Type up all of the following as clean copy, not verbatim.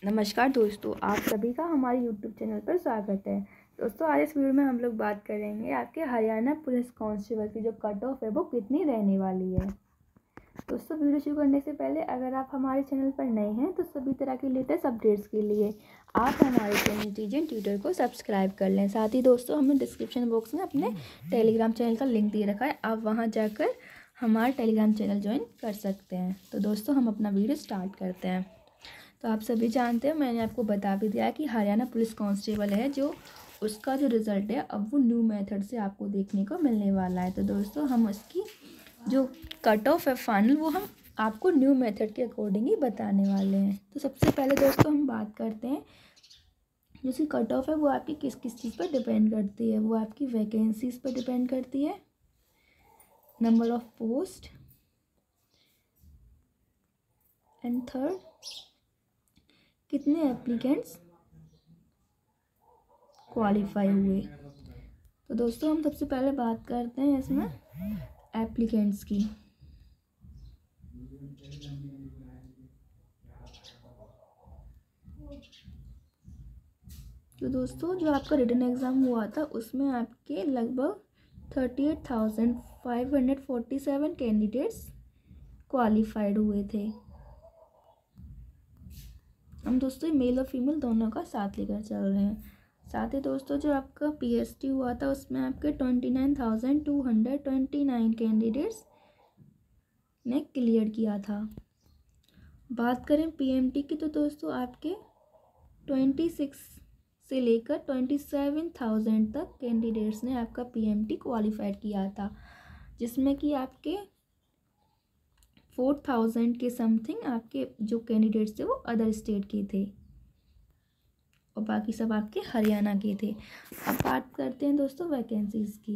नमस्कार दोस्तों, आप सभी का हमारे YouTube चैनल पर स्वागत है। दोस्तों, आज इस वीडियो में हम लोग बात करेंगे आपके हरियाणा पुलिस कांस्टेबल की जो कट ऑफ है वो कितनी रहने वाली है। दोस्तों, वीडियो शुरू करने से पहले अगर आप हमारे चैनल पर नए हैं तो सभी तरह के लेटेस्ट अपडेट्स के लिए आप हमारे चैनल टीजन ट्यूटर को सब्सक्राइब कर लें। साथ ही दोस्तों, हमने डिस्क्रिप्शन बॉक्स में अपने टेलीग्राम चैनल का लिंक दे रखा है, आप वहाँ जाकर हमारा टेलीग्राम चैनल ज्वाइन कर सकते हैं। तो दोस्तों, हम अपना वीडियो स्टार्ट करते हैं। तो आप सभी जानते हैं, मैंने आपको बता भी दिया है कि हरियाणा पुलिस कांस्टेबल है जो उसका जो रिज़ल्ट है अब वो न्यू मेथड से आपको देखने को मिलने वाला है। तो दोस्तों, हम उसकी जो कट ऑफ है फाइनल वो हम आपको न्यू मेथड के अकॉर्डिंग ही बताने वाले हैं। तो सबसे पहले दोस्तों हम बात करते हैं, जो उसकी कट ऑफ है वो आपकी किस किस चीज़ पर डिपेंड करती है। वो आपकी वैकेंसीज़ पर डिपेंड करती है, number of post, and third कितने एप्लीकेंट्स क्वालिफाई हुए। तो दोस्तों, हम सबसे पहले बात करते हैं इसमें एप्लीकेंट्स की। तो दोस्तों, जो आपका रिटन एग्ज़ाम हुआ था उसमें आपके लगभग 38,547 कैंडिडेट्स क्वालिफाइड हुए थे। हम दोस्तों मेल और फीमेल दोनों का साथ लेकर चल रहे हैं। साथ ही दोस्तों, जो आपका PST हुआ था उसमें आपके 29,229 कैंडिडेट्स ने क्लियर किया था। बात करें PMT की तो दोस्तों आपके 26 से लेकर 27,000 तक कैंडिडेट्स ने आपका PMT क्वालिफाइड किया था, जिसमें कि आपके 4,000 के समथिंग आपके जो कैंडिडेट्स थे वो अदर स्टेट के थे और बाकी सब आपके हरियाणा के थे। अब बात करते हैं दोस्तों वैकेंसीज़ की।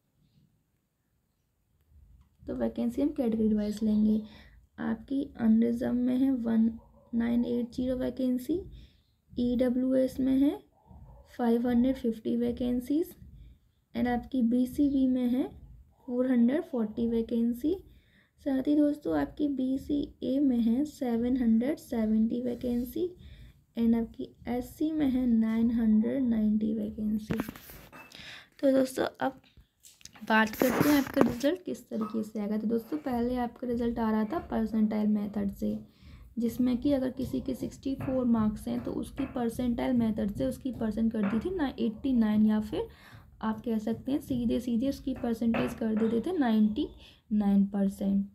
तो वैकेंसी हम कैटेगरी वाइज लेंगे। आपकी अनरिजर्व में है 1980 वैकेंसी, EWS में है 550 वैकेंसीज़, एंड आपकी BCB में है 440 वैकेंसी। साथ ही दोस्तों आपकी BCA में है 770 वैकेंसी, एंड आपकी SC में है 990 वैकेंसी। तो दोस्तों, अब बात करते हैं आपका रिज़ल्ट किस तरीके से आएगा। तो दोस्तों, पहले आपका रिज़ल्ट आ रहा था परसेंटाइल मेथड से, जिसमें कि अगर किसी के 64 मार्क्स हैं तो उसकी परसेंटाइल मेथड से उसकी परसेंट कर दी थी 89, या फिर आप कह सकते हैं सीधे सीधे उसकी परसेंटेज कर देते थे 99%,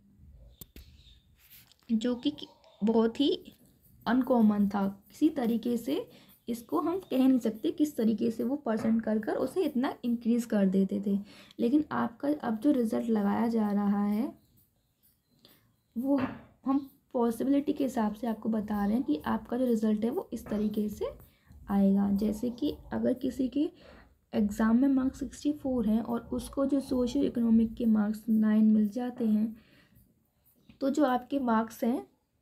जो कि बहुत ही अनकॉमन था। किसी तरीके से इसको हम कह नहीं सकते किस तरीके से वो परसेंट कर कर उसे इतना इंक्रीज़ कर देते थे। लेकिन आपका अब जो रिज़ल्ट लगाया जा रहा है वो हम पॉसिबिलिटी के हिसाब से आपको बता रहे हैं कि आपका जो रिज़ल्ट है वो इस तरीके से आएगा। जैसे कि अगर किसी के एग्ज़ाम में मार्क्स 64 हैं और उसको जो सोशियो इकोनॉमिक के मार्क्स 9 मिल जाते हैं, तो जो आपके मार्क्स हैं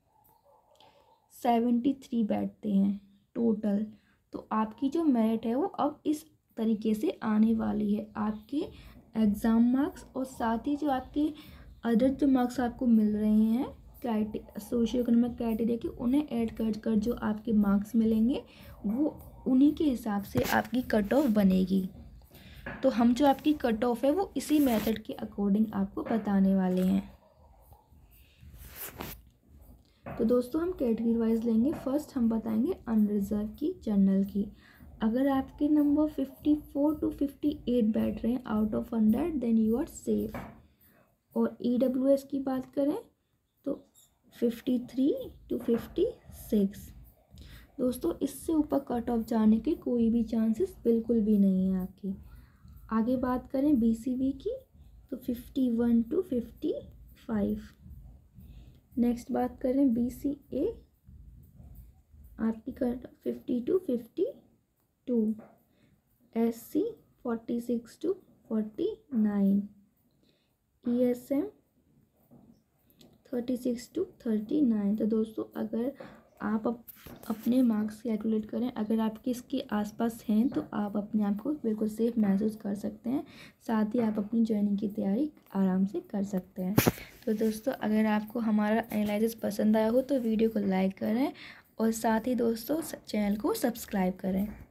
73 बैठते हैं टोटल। तो आपकी जो मेरिट है वो अब इस तरीके से आने वाली है। आपके एग्ज़ाम मार्क्स और साथ ही जो आपके अदर जो मार्क्स आपको मिल रहे हैं सोशियो इकोनॉमिक क्राइटेरिया के, उन्हें ऐड कर जो आपके मार्क्स मिलेंगे वो उन्हीं के हिसाब से आपकी कट ऑफ बनेगी। तो हम जो आपकी कट ऑफ है वो इसी मेथड के अकॉर्डिंग आपको बताने वाले हैं। तो दोस्तों, हम कैटेगरी वाइज लेंगे। फर्स्ट हम बताएंगे अनरिजर्व की, जनरल की। अगर आपके नंबर 54 to 58 बैठ रहे हैं out of 100, then you are safe. और EWS की बात करें तो 53 to 56। दोस्तों, इससे ऊपर कट ऑफ जाने के कोई भी चांसेस बिल्कुल भी नहीं है आपकी। आगे बात करें BCB की तो 51 to 55। नेक्स्ट बात करें BCA, आपकी cut 50 to 52। SC 46 to 49। ESM 36 to 39। तो दोस्तों, अगर आप अपने मार्क्स कैलकुलेट करें, अगर आपके इसके आसपास हैं तो आप अपने आप को बिल्कुल सेफ महसूस कर सकते हैं। साथ ही आप अपनी जॉइनिंग की तैयारी आराम से कर सकते हैं। तो दोस्तों, अगर आपको हमारा एनालिसिस पसंद आया हो तो वीडियो को लाइक करें और साथ ही दोस्तों चैनल को सब्सक्राइब करें।